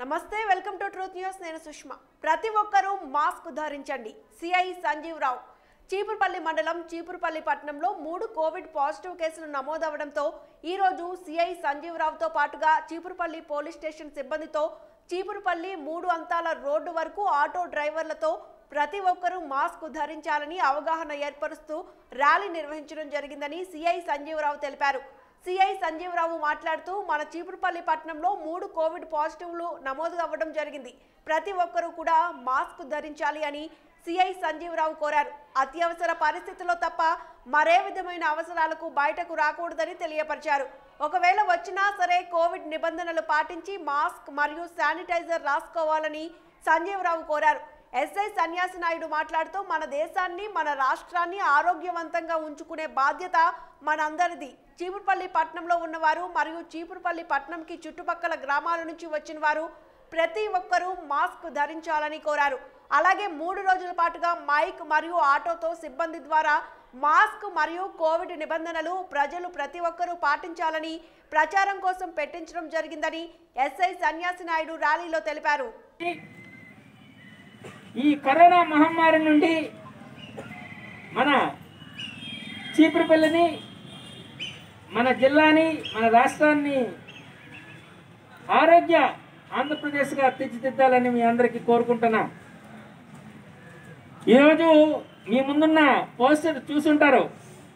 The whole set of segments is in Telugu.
నమస్తే, వెల్కమ్ టు ట్రూత్ న్యూస్. నేను సుష్మా. ప్రతి ఒక్కరూ మాస్క్ ధరించండి. సిఐ సంజీవ్ రావు. చీపురుపల్లి మండలం చీపురుపల్లి పట్టణంలో 3 కోవిడ్ పాజిటివ్ కేసులు నమోదవడంతో ఈ రోజు సిఐ సంజీవ్ రావుతో పాటుగా చీపురుపల్లి పోలీస్ స్టేషన్ సిబ్బందితో చీపురుపల్లి 3 అంతాల రోడ్డు వరకు ఆటో డ్రైవర్లతో ప్రతి ఒక్కరూ మాస్క్ ధరించాలని అవగాహన ఏర్పరుస్తూ ర్యాలీ నిర్వహించడం జరిగిందని సిఐ సంజీవ్ రావు తెలిపారు. సిఐ సంజీవ్ రావు మాట్లాడుతూ మన చీపురుపల్లి పట్టణంలో 3 కోవిడ్ పాజిటివ్లు నమోదు అవ్వడం జరిగింది. ప్రతి ఒక్కరూ కూడా మాస్క్ ధరించాలి అని సిఐ సంజీవ్ రావు కోరారు. అత్యవసర పరిస్థితుల్లో తప్ప మరే విధమైన అవసరాలకు బయటకు రాకూడదని తెలియపరిచారు. ఒకవేళ వచ్చినా సరే కోవిడ్ నిబంధనలు పాటించి మాస్క్ మరియు శానిటైజర్ రాసుకోవాలని సంజీవ్ రావు కోరారు. ఎస్ఐ సన్యాసి నాయుడు మాట్లాడుతూ మన దేశాన్ని మన రాష్ట్రాన్ని ఆరోగ్యవంతంగా ఉంచుకునే బాధ్యత మనందరిది. చీపురుపల్లి పట్టణంలో ఉన్నవారు మరియు చీపురుపల్లి పట్టణంకి చుట్టుపక్కల గ్రామాల నుంచి వచ్చిన వారు ప్రతి ఒక్కరూ మాస్క్ ధరించాలని కోరారు. అలాగే 3 రోజుల పాటుగా మైక్ మరియు ఆటోతో సిబ్బంది ద్వారా మాస్క్ మరియు కోవిడ్ నిబంధనలు ప్రజలు ప్రతి ఒక్కరూ పాటించాలని ప్రచారం కోసం పెట్టించడం జరిగిందని ఎస్ఐ సన్యాసి నాయుడు ర్యాలీలో తెలిపారు. ఈ కరోనా మహమ్మారి నుండి మన చీపురుపల్లిని, మన జిల్లాని, మన రాష్ట్రాన్ని ఆరోగ్య ఆంధ్రప్రదేశ్గా తీర్చిదిద్దాలని మీ అందరికీ కోరుకుంటున్నాం. ఈరోజు మీ ముందున్న పోస్టర్ చూసుంటారు,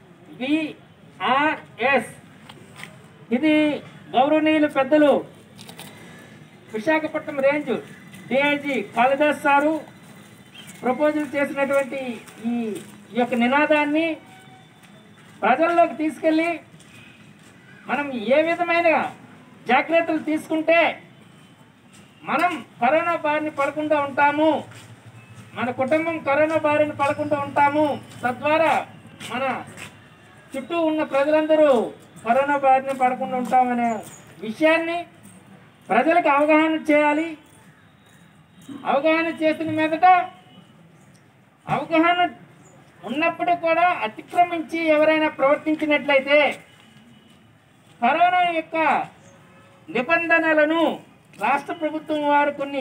విఆర్ఎస్. ఇది గౌరవనీయులు పెద్దలు Visakhapatnam range DIG Kalidas sir proposal చేసినటువంటి ఈ యొక్క నినాదాన్ని ప్రజల్లోకి తీసుకెళ్ళి మనం ఏ విధమైన జాగ్రత్తలు తీసుకుంటే మనం కరోనా బారిన పడకుండా ఉంటాము, మన కుటుంబం కరోనా బారిన పడకుండా ఉంటాము, తద్వారా మన చుట్టూ ఉన్న ప్రజలందరూ కరోనా బారిన పడకుండా ఉంటామనే విషయాన్ని ప్రజలకు అవగాహన చేయాలి. అవగాహన చేసిన మీదట అవగాహన ఉన్నప్పుడు కూడా అతిక్రమించి ఎవరైనా ప్రవర్తించినట్లయితే కరోనా యొక్క నిబంధనలను రాష్ట్ర ప్రభుత్వం వారు కొన్ని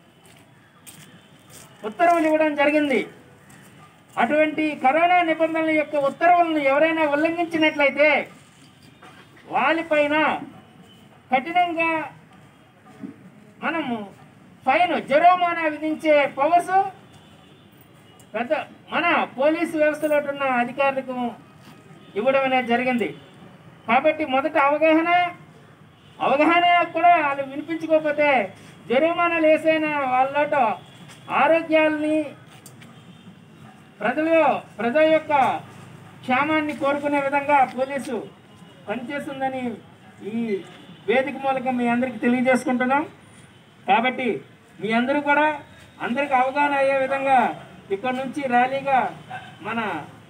ఉత్తర్వులు ఇవ్వడం జరిగింది. అటువంటి కరోనా నిబంధనల యొక్క ఉత్తర్వులను ఎవరైనా ఉల్లంఘించినట్లయితే వాళ్ళపైన కఠినంగా మనము ఫైన్, జరిమానా విధించే పవర్స్ పెద్ద మన పోలీసు వ్యవస్థలో ఉన్న అధికారులకు ఇవ్వడం అనేది జరిగింది. కాబట్టి మొదట అవగాహన కూడా వాళ్ళు వినిపించుకోకపోతే జరిమానాలు వేసైన వాళ్ళతో ఆరోగ్యాలని ప్రజల యొక్క క్షేమాన్ని కోరుకునే విధంగా పోలీసు పనిచేస్తుందని ఈ వేదిక మూలకం మీ అందరికీ తెలియజేసుకుంటున్నాం. కాబట్టి మీ అందరూ కూడా అందరికి అవగాహన అయ్యే విధంగా ఇక్కడ నుంచి ర్యాలీగా మన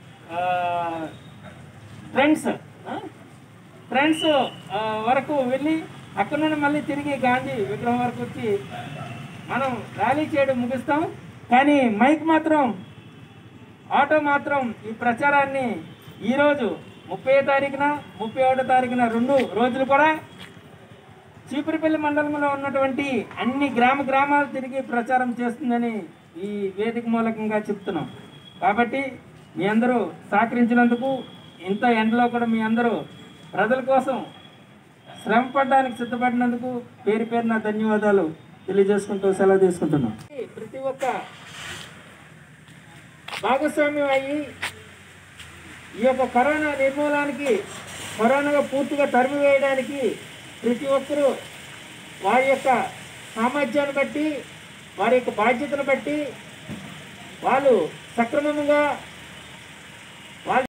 ఫ్రెండ్స్ వరకు వెళ్ళి అక్కడ నుండి మళ్ళీ తిరిగి గాంధీ విగ్రహం వరకు వచ్చి మనం ర్యాలీ చేయడం ముగిస్తాం. కానీ మైక్ మాత్రం, ఆటో మాత్రం ఈ ప్రచారాన్ని ఈరోజు 30వ తారీఖున 31వ తారీఖున 2 రోజులు కూడా చీపురుపల్లి మండలంలో ఉన్నటువంటి అన్ని గ్రామాలు తిరిగి ప్రచారం చేస్తుందని ఈ వేదిక మూలకంగా చెప్తున్నాం. కాబట్టి మీ అందరూ సహకరించినందుకు, ఇంత ఎండలో కూడా మీ అందరూ ప్రజల కోసం శ్రమ పడడానికి సిద్ధపడినందుకు పేరున ధన్యవాదాలు తెలియజేసుకుంటూ సెలవు తీసుకుంటున్నాం. ప్రతి ఒక్క భాగస్వామ్యం అయ్యి ఈ యొక్క కరోనా నిర్మూలనకి, కరోనా పూర్తిగా తరిమివేయడానికి ప్రతి ఒక్కరూ వారి యొక్క సామర్థ్యాన్ని బట్టి, వారి యొక్క బాధ్యతను బట్టి వాళ్ళు సక్రమంగా